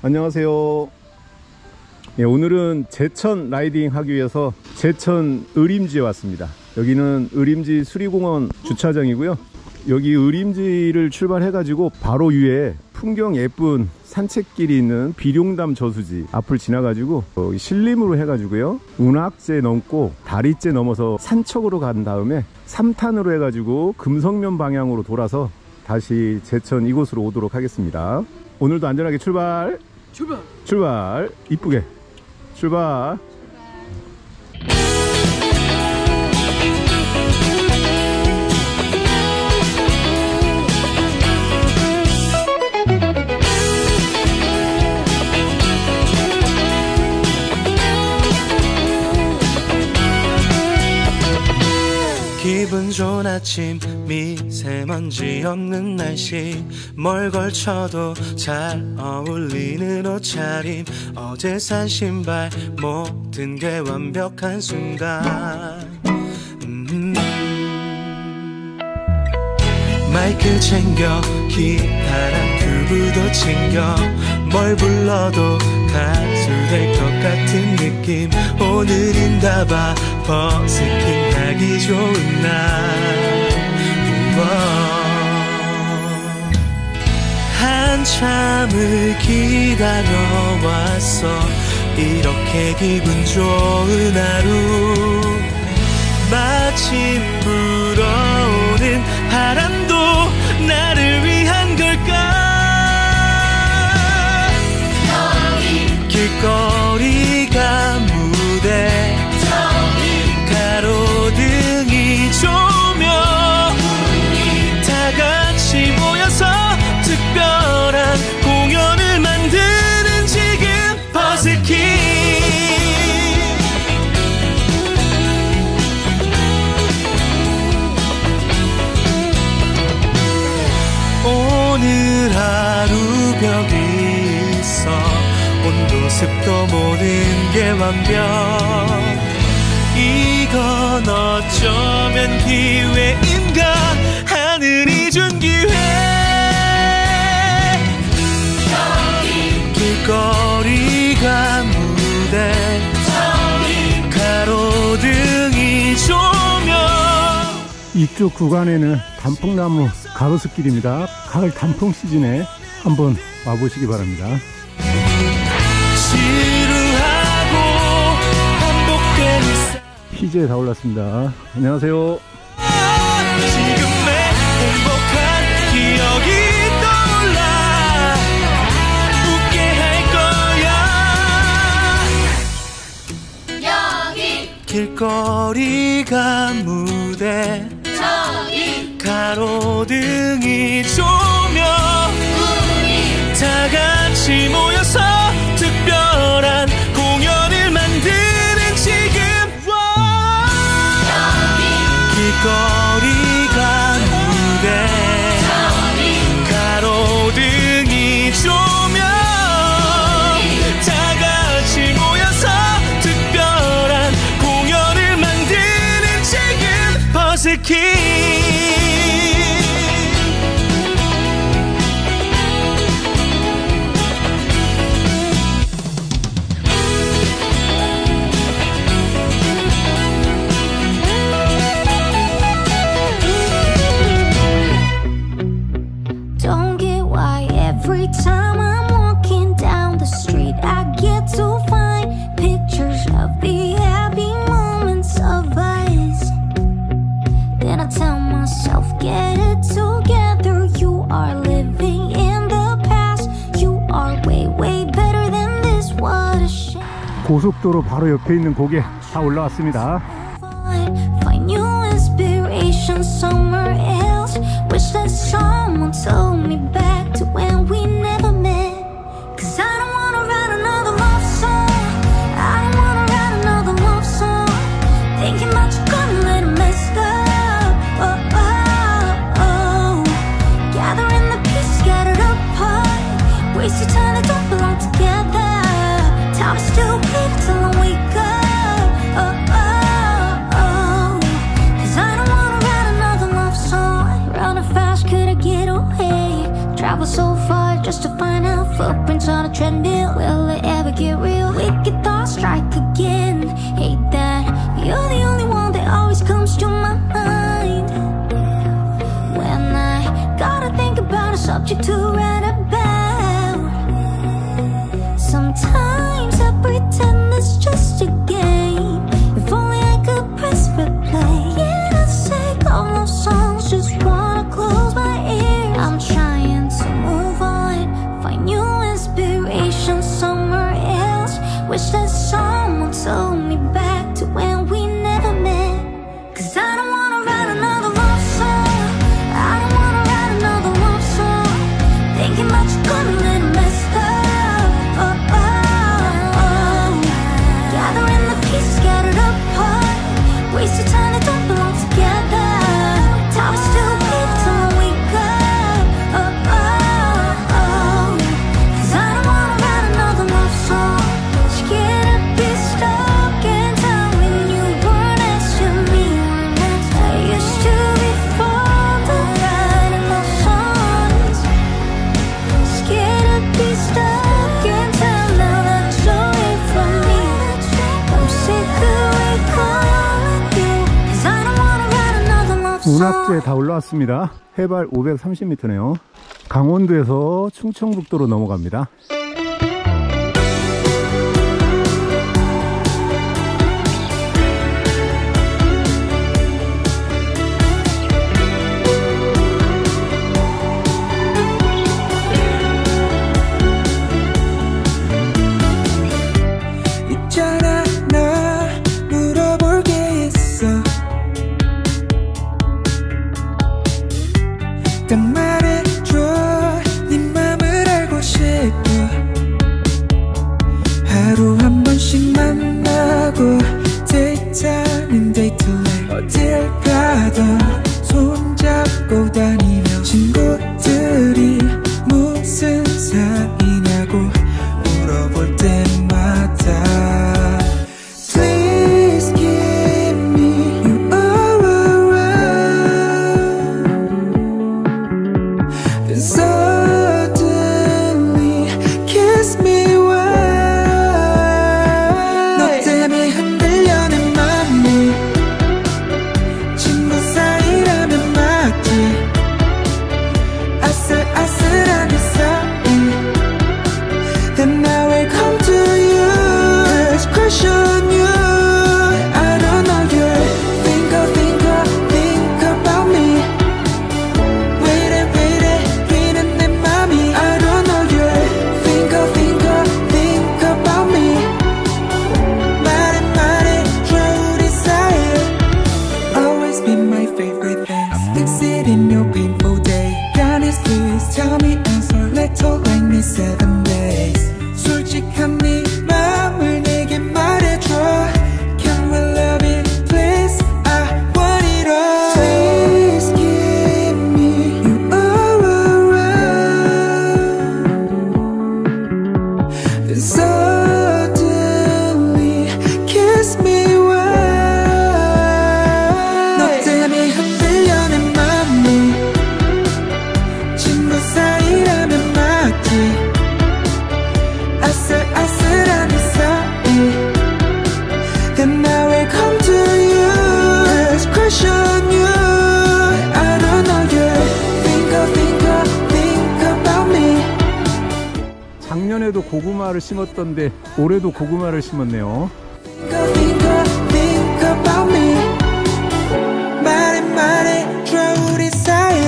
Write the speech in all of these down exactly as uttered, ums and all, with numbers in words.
안녕하세요. 예, 오늘은 제천 라이딩 하기 위해서 제천 의림지에 왔습니다. 여기는 의림지 수리공원 주차장이고요. 여기 의림지를 출발해 가지고 바로 위에 풍경 예쁜 산책길이 있는 비룡담 저수지 앞을 지나 가지고 어, 신림으로 해 가지고요, 운악제 넘고 다리째 넘어서 산척으로 간 다음에 삼 탄으로 해 가지고 금성면 방향으로 돌아서 다시 제천 이곳으로 오도록 하겠습니다. 오늘도 안전하게 출발 출발 출발 이쁘게 출발. 기분 좋은 아침, 미세먼지 없는 날씨, 뭘 걸쳐도 잘 어울리는 옷차림, 어제 산 신발, 모든 게 완벽한 순간. 음. 마이크 챙겨 기타랑 튜브도 챙겨, 뭘 불러도 가수 될 것 같은 느낌. 오늘인가봐 버스킹 하기 좋은 날. 우와. 한참을 기다려왔어, 이렇게 기분 좋은 하루. 마침 불어오는 바람도 나를 위한 걸까. 길거리가 무대, 가로등이 조명, 다 같이 모여서 특별한 공연을 만드는 지금 버스킹. 오늘 하루 벽이 있어, 온도 습도 모든 게 완벽. 이건 어쩌면 기회인가, 하늘이 준 기회. 길거리가 무대, 가로등이 조명. 이쪽 구간에는 단풍나무 가로수길입니다. 가을 단풍 시즌에 한번 와보시기 바랍니다. 피지에 다 올랐습니다. 안녕하세요. 지금의 행복한 기억이 떠올라 웃게 할 거야. 여기 길거리가 무대, 저기 가로등이 조명, 우리 다 같이 모여서 특별한 공연을 만드는 지금. 길거리가 무대, 가로등이 조명, 다 같이 모여서 특별한 공연을 만드는 지금 버스킹. Every time I'm walking down the street, I get to find pictures of the happy moments of us. Then I tell myself, get it together. You are living in the past. You are way, way better than this. What a shame. 고속도로 바로 옆에 있는 곡에 다 올라왔습니다. Find new inspiration somewhere else. Wish that someone told me back to when we never met. Cause I don't wanna write another love song. I don't wanna write another love song. Thinking about you gonna let it mess up. Oh, oh, oh. Gathering the pieces scattered apart. Wasted time that don't belong together. Time is stupid till I wake up. Oh, oh, oh. Cause I don't wanna write another love song. Running fast, could I get away? Travel so far. just to find out footprints on a treadmill. Will it ever get real? Wicked thoughts strike again. Hate that you're the only one that always comes to my mind when I gotta think about a subject to write about. Sometimes I pretend it's just a game. If only I could press replay. Yeah, I sing all those songs, just wanna close my ears. I'm trying to move on, find new inspiration somewhere else. Wish that someone told me back to when we never met. Cause I don't wanna write another love song. I don't wanna write another love song. Thinking about you got a little messed up. Oh, oh, oh. Gathering the pieces scattered apart. Wasted time that don't belong together. Time is still keep till I wake up. Oh, oh, oh. Cause I don't wanna write another love song. Scared to be stuck in time when you weren't next to me. I used to be fond of writing love songs. Scared to be stuck in time now that's away from me. I'm sick of recalling you. Cause I don't wanna write another love song. 운합지에 다 올라왔습니다. 해발 오백삼십 미터네요. 강원도에서 충청북도로 넘어갑니다. 있잖아 나 물어볼 게 있어. 딱 말해줘 네 맘을 알고 싶어. 하루 한 번씩 만나고 데이트하는 데이트날 어딜 가든 손잡고 다니며 친구들이 무슨 사이냐고 물어볼 때마다 Please give me you all around. Then suddenly kiss me well. 너 때문에 흔들려 내 맘이. 친구 사이라면 맞지. 아슬아슬한 그 사이. Then I will come to you. There's crush on you. I don't know you. Think of, think of, think about me. Wait and wait and 뛰는 내 맘이. I don't know you. Think of, think of, think about me. 말해 말해줘 우리 사이. Always be my favorite thing. Fix it in your painful day. Honest, please tell me answer. Let's talk like me seven days. 솔직한 네 맘을 내게 말해줘. Can we love it please? I want it all. Please give me you all around. Then suddenly kiss me well. 너 때문에 흔들려 내 맘이. 친구 사이라면 맞지. 아슬아슬한 그 사이. Then I will come to you. There's crush on you. I don't know you. Think of, think of, think about me. 작년에도 고구마를 심었던데 올해도 고구마를 심었네요. Think of, think of, think about me. 말해 말해줘 우리 사이.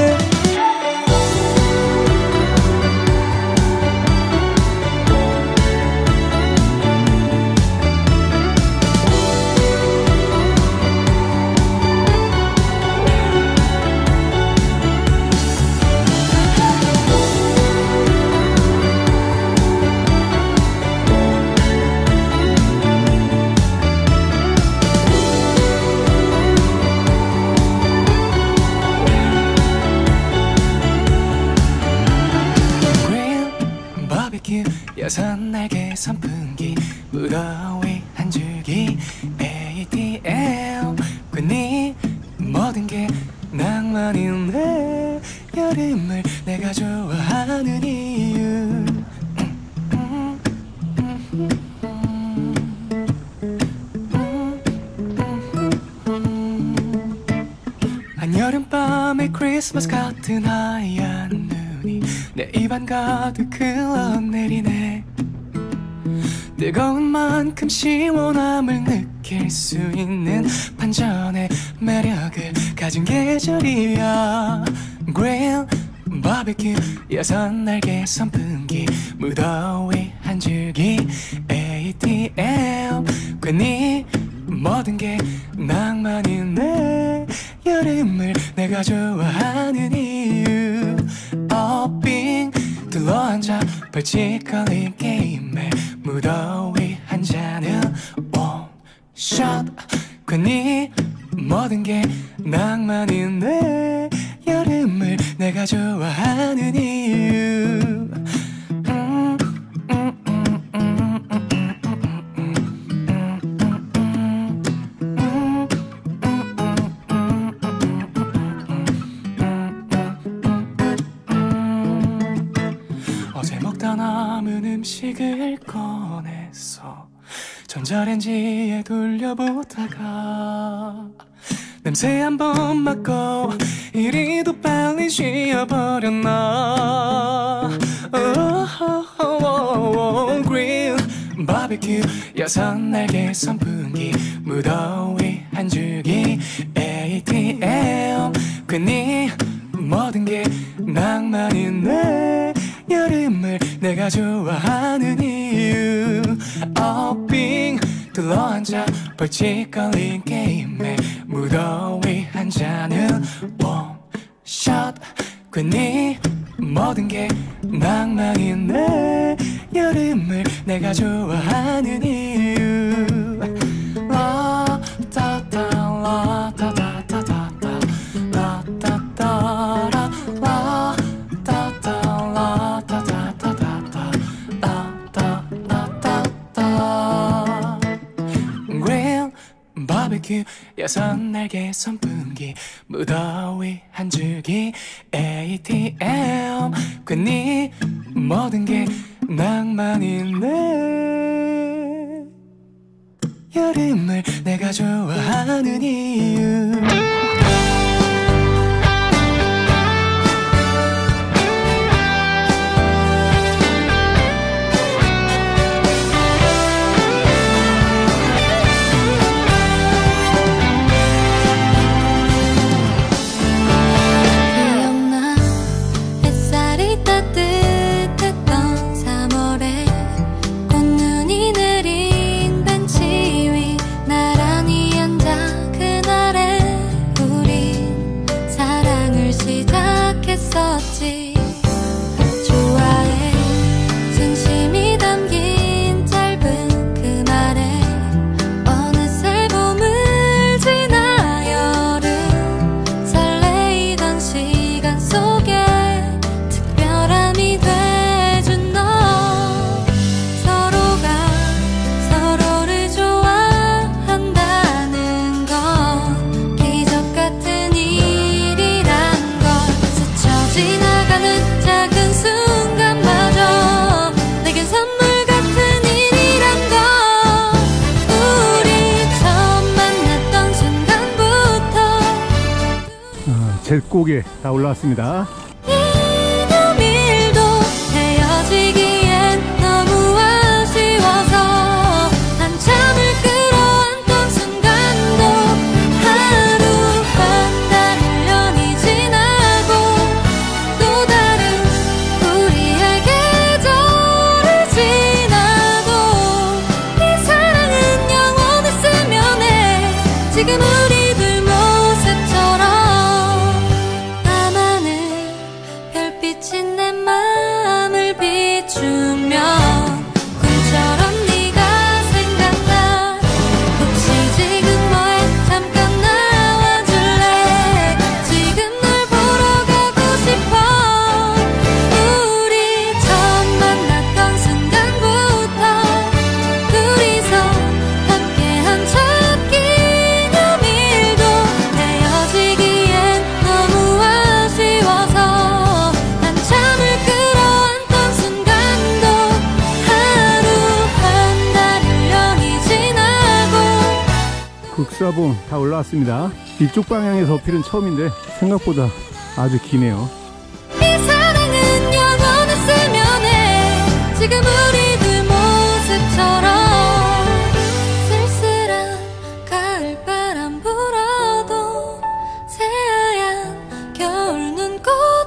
여섯 날개 선풍기 무더위 한 줄기 에이티엠 괜히 모든 게 낭만이네. 여름을 내가 좋아하는 이유 밤의 크리스마스 같은 하얀 눈이 내 입안 가득 흘러내리네. 뜨거운 만큼 시원함을 느낄 수 있는 반전의 매력을 가진 계절이야. Grill, barbecue, 여섯 날개 선풍기, 무더위 한 줄기, 에이티엠. 괜히 모든 게 낭만이네. 여름을 내가 좋아하는 이유. 어빙 둘러앉아 벌칙거린 게임에 무더위 한 잔은 원샷. 괜히 모든 게 낭만이네. 여름을 내가 좋아하는 이유. 음, 음, 음, 음, 음, 음, 어제 먹다 남은 음식을 꺼내서 전자레인지에 돌려보다가 냄새 한번 맡고 이리도 빨리 쉬어버렸나. Grill, barbecue, 여섯 날개 선풍기, 무더위 한 줄기, 에이티엠. 괜히 모든 게 낭만이네. 여름을 내가 좋아하는 이유. 어빙 둘러앉아 벌칙거린 게임에 무더위 한 잔은 원샷. 괜히 모든 게 낭만이네. 여름을 내가 좋아하는 이유. 라따따 라따따따따 라따따라 라따따 라따따따따 라따따따따. Grill, barbecue, 여섯 날개 선풍기, 무더위 한 줄기, 에이티엠. 괜히 모든 게 낭만이네. 여름을 내가 좋아하는 이유. 좋아해 진심이 담긴 짧은 그 말에 어느새 봄을 지나 여름 설레이던 시간 속에 특별함이 돼준 너. 서로가 서로를 좋아한다는 건 기적 같은 일이란 걸. 스쳐 지나가는 작은 순간마저 내겐 선물 같은 일이란 걸. 우리 처음 만났던 순간부터 아, 잿곡에 다 올라왔습니다. 이놈일도 헤어지기엔 너무 아쉬워서 한참을 끌어안던 순간도 하루 한 달 일 년이 지나고 또 다른 우리의 계절이 지나도 이 사랑은 영원했으면 해. 지금 우리들 모습처럼 나만을 백사봉 다 올라왔습니다. 이쪽 방향에서 어필은 처음인데 생각보다 아주 기네요. 이 사랑은 영원했으면 해. 지금 우리들 모습처럼 쓸쓸한 가을바람 불어도 새하얀 겨울 눈꽃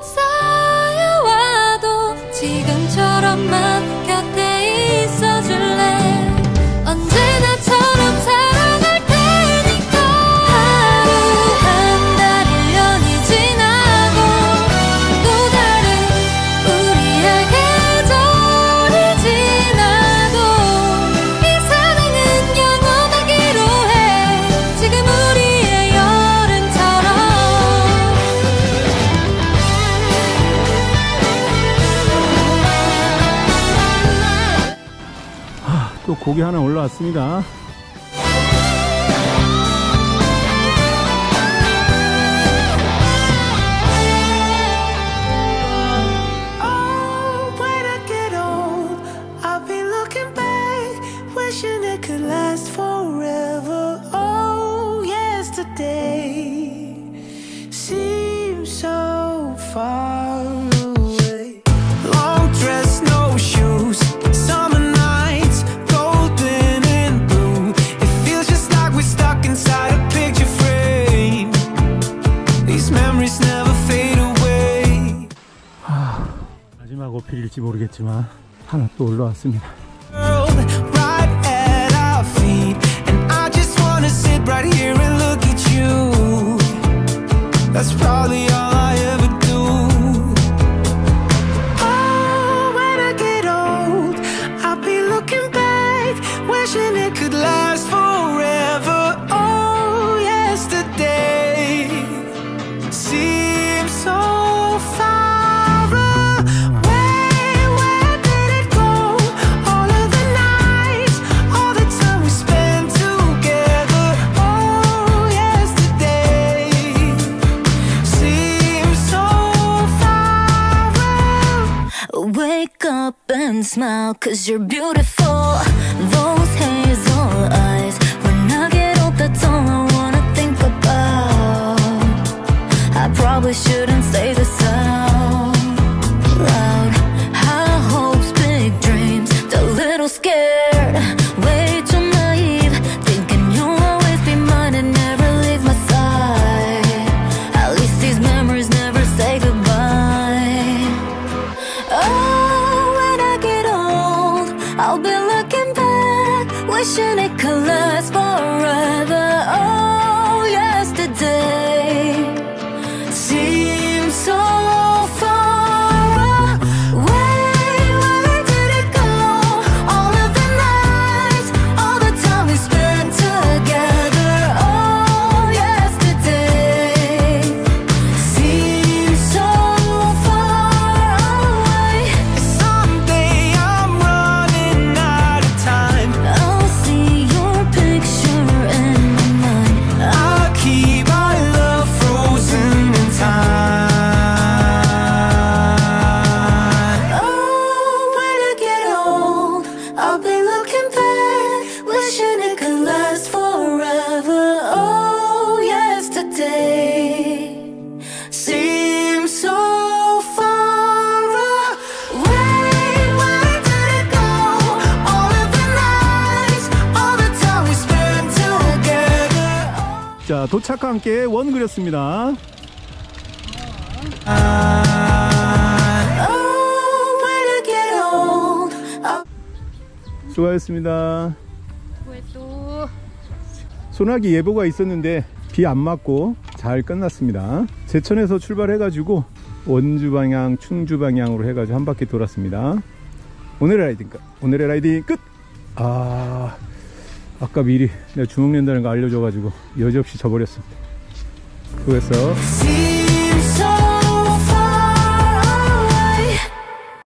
쌓여와도 지금처럼만 곁에 있어줄래. 언제나처럼 사랑할 테니까. 하루 한 달 일 년이 지나고 또 다른 우리의 계절이 지나도 이 사랑은 영원하기로 해. 지금 우리의 여름처럼. 또 고기 하나 올라왔습니다. Oh, when I get old, I'll be looking back, wishing it could last forever. Oh, yesterday seems so far away. Long dress, no shoes, summer nights, golden and blue. It feels just like we're stuck inside a picture frame. These memories never fade away. 마지막 어필일지 모르겠지만 하나 또 올라왔습니다. World right at our feet, and I just wanna sit right here and look at you. That's probably all I ever do. Oh, when I get old, I'll be looking back, wishing it could last forever. Oh, yesterday seems so far away. Where did it go? All of the nights, all the time we spent together. Oh, yesterday seems so far away. Wake up and smile, cause you're beautiful. Those hazel eyes. When I get old, that's all I wanna think about. I probably shouldn't say this out loud. High hopes, big dreams, a little scared. Way too naive, thinking you'll always be mine and never leave my side. At least these memories never say goodbye. Oh, when I get old, I'll be looking back, wishing it could last forever. Oh, yesterday seems so far away. Where did it go? All of the nights, all the time we spent together. Oh, yesterday seems so far away. Someday I'm running out of time. I'll see your picture in my mind. I'll keep our love frozen in time. Oh, when I get old, I'll be looking back, wishing it could last forever. Oh, yesterday Seems so far away. Where did it go? All of the nights, all the time we spent together. 자, 도착과 함께 원 그렸습니다. Oh, when I get old, I'll 수고하셨습니다. 소나기 예보가 있었는데 비 안 맞고 잘 끝났습니다. 제천에서 출발해가지고 원주 방향, 충주 방향으로 해가지고 한 바퀴 돌았습니다. 오늘의 라이딩 끝. 오늘의 라이딩 끝. 아, 아까 미리 내가 주먹 낸다는 거 알려줘가지고 여지없이 져버렸습니다. 수고했어. see